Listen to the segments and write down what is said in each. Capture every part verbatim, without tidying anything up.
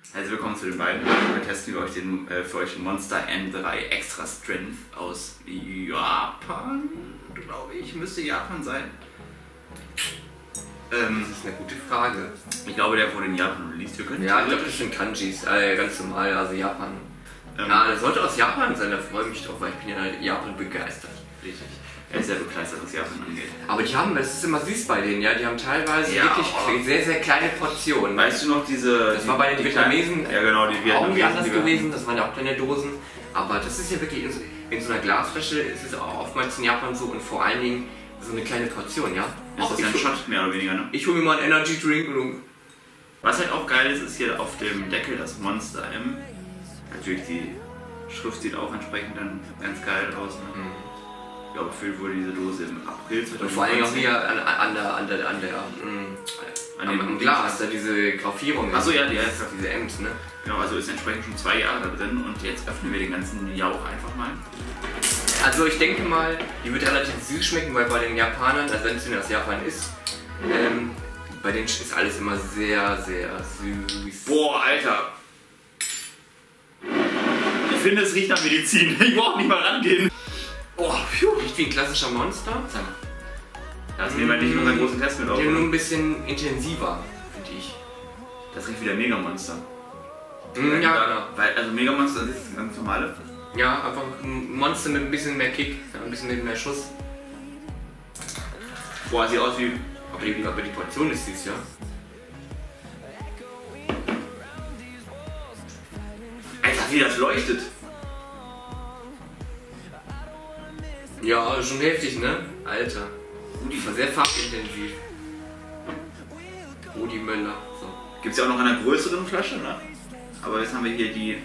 Also willkommen zu den beiden. Wir testen für euch den, äh, für euch den Monster M drei Extra Strength aus Japan, glaube ich. Müsste Japan sein. Ähm, das ist eine gute Frage. Ich glaube, der wurde in Japan released. Wir können ja, ich glaube, das sind Kanjis, äh, ganz normal, also Japan. Ähm, ja, das sollte aus Japan sein, da freue ich mich drauf, weil ich bin ja Japan begeistert. Richtig. Er ist sehr begeistert, was Japan angeht. Aber die haben, das ist immer süß bei denen, ja, die haben teilweise ja, wirklich oh. sehr, sehr kleine Portionen. Weißt du noch diese... Das die, war bei den Vietnamesen ja, genau, die auch irgendwie anders die gewesen, das waren ja auch kleine Dosen. Aber das ist ja wirklich, in so, in so einer Glasflasche ist es auch oftmals in Japan so und vor allen Dingen so eine kleine Portion, ja. Das ist ein Shot, mehr oder weniger, ne? Ich hole mir mal einen Energy Drink und... Was halt auch geil ist, ist hier auf dem Deckel das Monster M. Natürlich die Schrift sieht auch entsprechend dann ganz geil aus, ne? Mhm. Ich glaube, gefüllt wurde diese Dose im April zweitausendneunzehn. Und vor allem auch hier an, an der, an der, an der, mh, an dem am Glas, da diese Graffierung. Achso, ja, die ja, diese M's, ne? Genau, also ist entsprechend schon zwei Jahre da drin und jetzt öffnen wir den ganzen Jauch einfach mal. Also ich denke mal, die wird relativ süß schmecken, weil bei den Japanern, also wenn es denn aus Japan ist, ähm, bei denen ist alles immer sehr, sehr süß. Boah, Alter! Ich finde, es riecht nach Medizin. Ich brauche nicht mal rangehen. Oh, pfiuh. Riecht wie ein klassischer Monster. Sag mal. Das nehmen wir nicht in unseren großen Test mit auf. Der nur ein bisschen intensiver, finde ich. Das riecht wie der Megamonster. Mm, ja, genau. Weil, also Megamonster ist das ganz normale. Ja, einfach ein Monster mit ein bisschen mehr Kick, ein bisschen mit mehr Schuss. Boah, sieht aus wie... Aber die, aber die Portion ist süß, ja. Alter, wie das leuchtet! Ja, schon heftig, ne? Alter. Die war sehr farbintensiv. Rudi Möller. So. Gibt es ja auch noch in einer größeren Flasche, ne? Aber jetzt haben wir hier die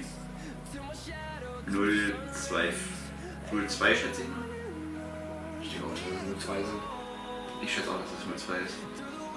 null zwei, null zwei schätze ich mal. Ich denke auch, dass es null zwei sind. Ich schätze auch, dass es null zwei ist.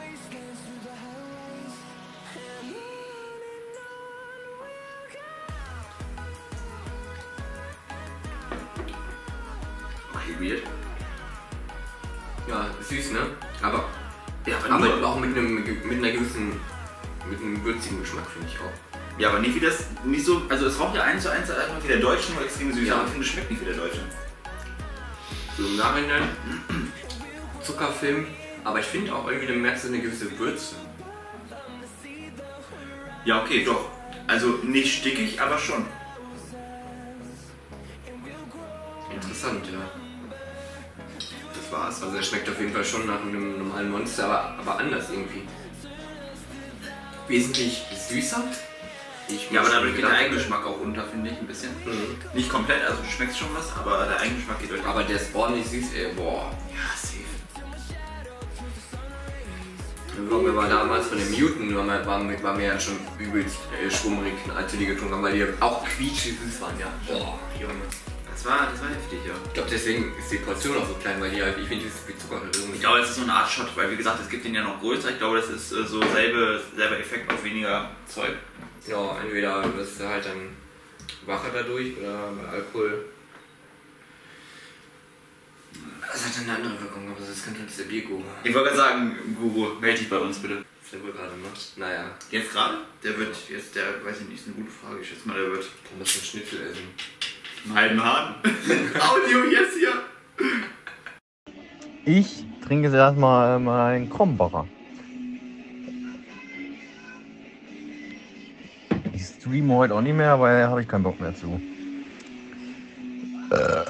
Okay, weird. Ja, süß, ne? Aber, ja, aber, aber auch mit, einem, mit einer gewissen, mit einem würzigen Geschmack, finde ich auch. Ja, aber nicht wie das, nicht so, also es raucht ja eins zu eins einfach wie der Deutsche, nur extrem süß, ja. aber ich finde, es schmeckt nicht wie der Deutsche. So im Nachhinein, Zuckerfilm, aber ich finde auch irgendwie, du merkst eine gewisse Würze. Ja, okay, doch. Also nicht stickig, aber schon. Interessant, ja. Das war's. Also er schmeckt auf jeden Fall schon nach einem normalen Monster, aber, aber anders irgendwie. Wesentlich süßer. Ich ja, aber dadurch geht der Eigengeschmack auch unter, finde ich, ein bisschen. Mhm. Nicht komplett, also du schmeckst schon was, aber der Eigengeschmack geht durch. Aber der ist ordentlich süß, ey, boah. Ja, safe. Wir waren damals von dem Mutant, war mir, war mir, war mir ja schon übelst äh, schwummrig, als wir die getrunken haben, weil die auch quietschsüß waren, ja. Boah, Junge. Das war, das war heftig, ja. Ich glaube, deswegen ist die Portion auch so klein, weil die halt, ich finde, die ist wie Zucker. Ich glaube, das ist so eine Art Shot, weil wie gesagt, es gibt den ja noch größer. Ich glaube, das ist äh, so selbe, selber Effekt auf weniger Zeug. Ja, entweder wirst du halt dann wacher dadurch oder bei Alkohol. Das hat eine andere Wirkung, aber das könnte uns der Bierguru. Ich wollte gerade sagen, Guru, melde dich bei uns bitte. Was der wohl gerade macht. Naja. Jetzt gerade? Der wird jetzt, der, weiß ich nicht, ist eine gute Frage. Ich schätze mal, der wird. Der muss einen Schnitzel essen. Einen halben Hahn. Audio jetzt hier. Ich trinke jetzt erstmal meinen Krombacher. Ich streame heute auch nicht mehr, weil da habe ich keinen Bock mehr zu. Äh.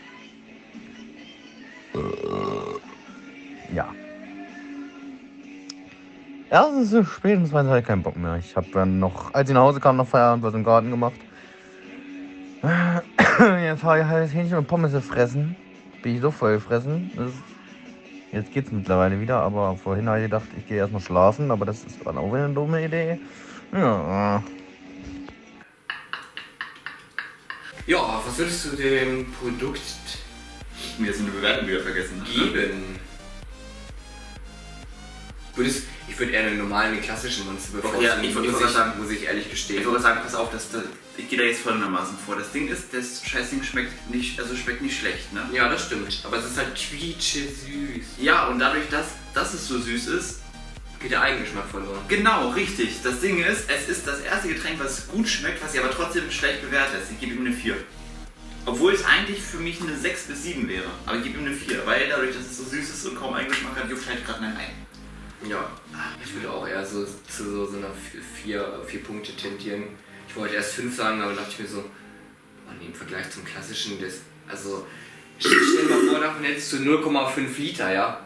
Äh. Ja. Erstens ist es spät und zweitens habe ich keinen Bock mehr. Ich habe dann noch, als ich nach Hause kam, noch Feierabend was im Garten gemacht. Jetzt habe ich halt Hähnchen und Pommes gefressen. Bin ich so voll gefressen. Das ist, jetzt geht's mittlerweile wieder, aber vorhin habe ich gedacht, ich gehe erstmal schlafen, aber das ist dann auch wieder eine dumme Idee. Ja. Ja, was würdest du dem Produkt Mir ist eine Bewertung wieder vergessen. geben? Würdest, ich würde eher einen normalen, klassischen Monster bevorzugen, ja, ich würde muss, ich, sagen, muss ich ehrlich gestehen. Ich würde sagen, pass auf, dass das, ich gehe da jetzt folgendermaßen vor. Das Ding ist, das Scheißding schmeckt nicht, also schmeckt nicht schlecht, ne? Ja, das stimmt. Aber es ist halt quietsche süß. Ja, und dadurch, dass, dass es so süß ist, geht der Eigengeschmack verloren. Genau, richtig. Das Ding ist, es ist das erste Getränk, was gut schmeckt, was ich aber trotzdem schlecht bewerte. Ich gebe ihm eine vier. Obwohl es eigentlich für mich eine sechs bis sieben wäre. Aber ich gebe ihm eine vier, weil dadurch, dass es so süß ist und kaum Eigengeschmack hat, juckt halt gerade mein Ei. Ja, ich würde auch eher so zu so, so einer vier, vier Punkte tendieren. Ich wollte erst fünf sagen, aber dachte ich mir so, oh nee, im Vergleich zum klassischen, das, also stell dir mal vor, davon hättest du null Komma fünf Liter, ja?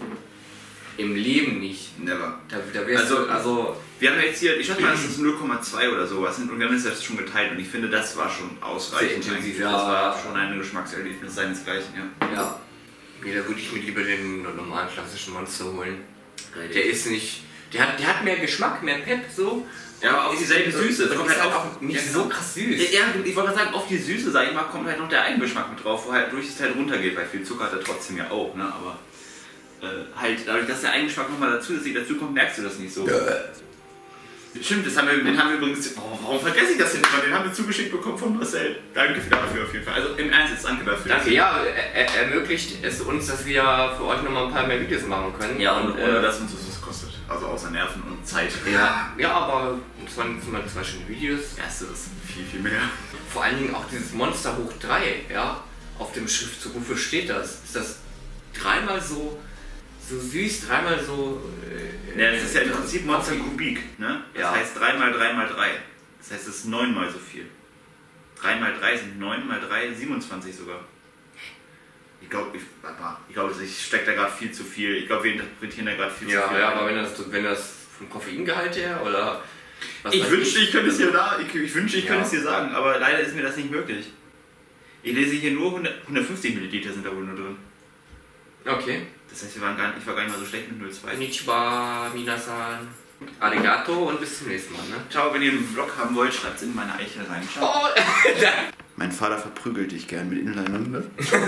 Im Leben nicht. Never. Da, da wärst also, du, also... Wir haben jetzt hier, ich schätze mal, das ist null Komma zwei oder sowas und wir haben das jetzt schon geteilt und ich finde, das war schon ausreichend. Sehr intensiv, ja. Das war schon ja. ein Geschmackserlebnis seinesgleichen, ja. Ja. Nee, da würde ich mir lieber den normalen klassischen Monster holen. Richtig. Der ist nicht... Der hat, der hat mehr Geschmack, mehr Pep, so. Ja, aber auch dieselbe Süße. Das kommt ist halt halt auch auch nicht ja, so krass süß. Ja, ich wollte gerade sagen, auf die Süße, sag ich mal, kommt halt noch der Eigengeschmack mit drauf, wo halt durch das halt runtergeht, weil viel Zucker hat er trotzdem ja auch, ne, aber äh, halt dadurch, dass der Eigengeschmack nochmal dazu, dazu kommt, merkst du das nicht so. Stimmt, das haben wir, den haben wir übrigens, oh, warum vergesse ich das denn immer, den haben wir zugeschickt bekommen von Marcel. Danke dafür auf jeden Fall, also im Ernst jetzt danke dafür. Danke, ja, er, er ermöglicht es uns, dass wir für euch nochmal ein paar mehr Videos machen können. Ja, und äh, ohne dass uns das was kostet, also außer Nerven und Zeit. Ja, ja, aber es waren jetzt mal zwei schöne Videos. Erstes viel, viel mehr. Vor allen Dingen auch dieses Monster hoch drei, ja, auf dem Schriftzug, wofür steht das? Ist das dreimal so, so süß, dreimal so... Äh, ja, das ist ja im Prinzip Monster Kubik, ne? Das ja. heißt drei mal drei mal drei. Das heißt, es ist neun mal so viel. drei mal drei sind neun mal drei, siebenundzwanzig sogar. Ich glaube, ich, ich, glaub, ich stecke da gerade viel zu viel. Ich glaube, wir interpretieren da gerade viel ja, zu viel. Ja, aber wenn das, wenn das vom Koffeingehalt her oder... Was ich wünschte, ich könnte es hier da, ich, ich wünschte, ich ja. könnte es hier sagen, aber leider ist mir das nicht möglich. Ich lese hier nur hundert, hundertfünfzig Milliliter sind da wohl nur drin. Okay. Das heißt, wir waren gar nicht, ich war gar nicht mal so schlecht mit null Komma zwei. Konnichiwa, minasan, arigato und bis zum nächsten Mal. Ne? Ciao, wenn ihr einen Vlog haben wollt, schreibt es in meine Eichel rein. Ciao. Oh, mein Vater verprügelt dich gern mit Inlinern, ne?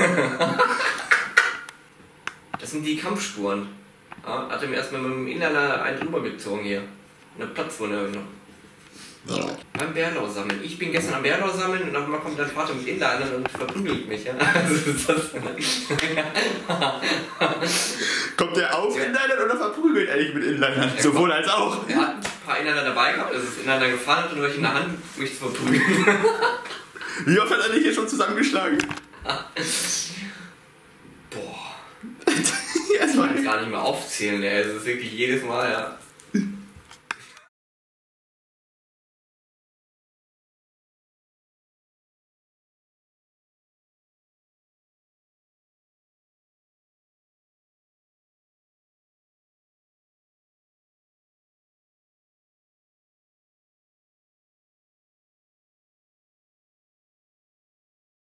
Das sind die Kampfspuren. Ja, hat er mir erstmal mit dem Inliner einen drüber gezogen hier. Eine Platzwunde noch. Ja. Beim Bärlau sammeln. Ich bin gestern am Bärlau sammeln und auf einmal kommt dein Vater mit Inlinern und verprügelt mich. Ja? Also ist das kommt der auf Inlinern oder verprügelt er dich mit Inlinern? Er Sowohl kommt, als auch. Er hat ein paar Inliner dabei gehabt, also das Inliner gefahren hat und durch in der Hand mich zu verprügeln. Wie oft hat er dich hier schon zusammengeschlagen? Boah. Das kann ich gar nicht mehr aufzählen, ey. Es ist wirklich jedes Mal, ja.